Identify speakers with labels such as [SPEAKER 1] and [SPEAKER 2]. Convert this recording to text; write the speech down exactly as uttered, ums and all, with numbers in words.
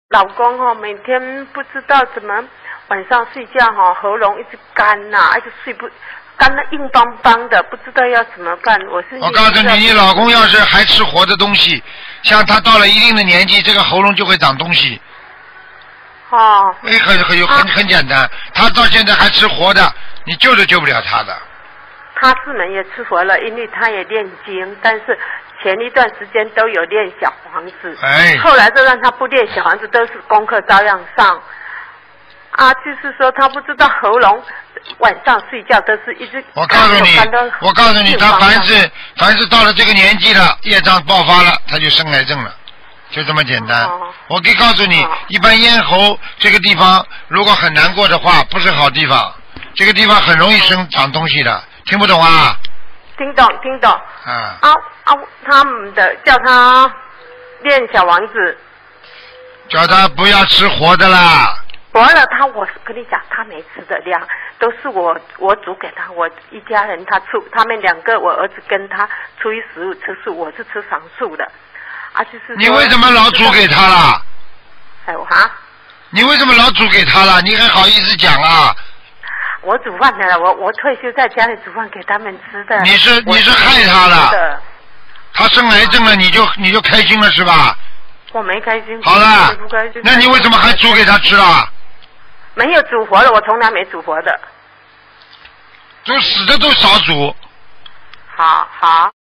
[SPEAKER 1] 老公哈、哦，每天不知道怎么晚上睡觉哈、哦，喉咙一直干呐、啊，一直睡不干的硬邦邦的，不知道要怎么办。我是
[SPEAKER 2] 我告诉你，你老公要是还吃活的东西，像他到了一定的年纪，这个喉咙就会长东西。
[SPEAKER 1] 哦。
[SPEAKER 2] 哎，很很有很很简单，他到现在还吃活的，你救都救不了他的。
[SPEAKER 1] 他是门也吃活了，因为他也念经，但是前一段时间都有练小房子，
[SPEAKER 2] 哎，
[SPEAKER 1] 后来就让他不练小房子，都是功课照样上。啊，就是说他不知道喉咙晚上睡觉都是一直。
[SPEAKER 2] 我告诉你，我告诉你，他凡是凡是到了这个年纪了，业障爆发了，他就生癌症了，就这么简单。哦、我可以告诉你，哦、一般咽喉这个地方如果很难过的话，不是好地方，这个地方很容易生长东西的。听不懂啊？
[SPEAKER 1] 听懂，听懂。
[SPEAKER 2] 嗯。
[SPEAKER 1] 啊啊！他们的叫他练小王子，
[SPEAKER 2] 叫他不要吃活的啦。
[SPEAKER 1] 活了他，我跟你讲，他没吃的量，都是我我煮给他，我一家人他出，他们两个，我儿子跟他初一十五吃素，我是吃常素的。啊，就是。
[SPEAKER 2] 你为什么老煮给他啦？
[SPEAKER 1] 哎我哈。
[SPEAKER 2] 你为什么老煮给他啦？你还好意思讲啊？
[SPEAKER 1] 我煮饭的，我我退休在家里煮饭给他们吃的。
[SPEAKER 2] 你是你是害他的，他生癌症了，你就你就开心了是吧？
[SPEAKER 1] 我没开心。
[SPEAKER 2] 好了，那你为什么还煮给他吃啊？
[SPEAKER 1] 没有煮活的，我从来没煮活的。
[SPEAKER 2] 都死的都少煮。
[SPEAKER 1] 好好。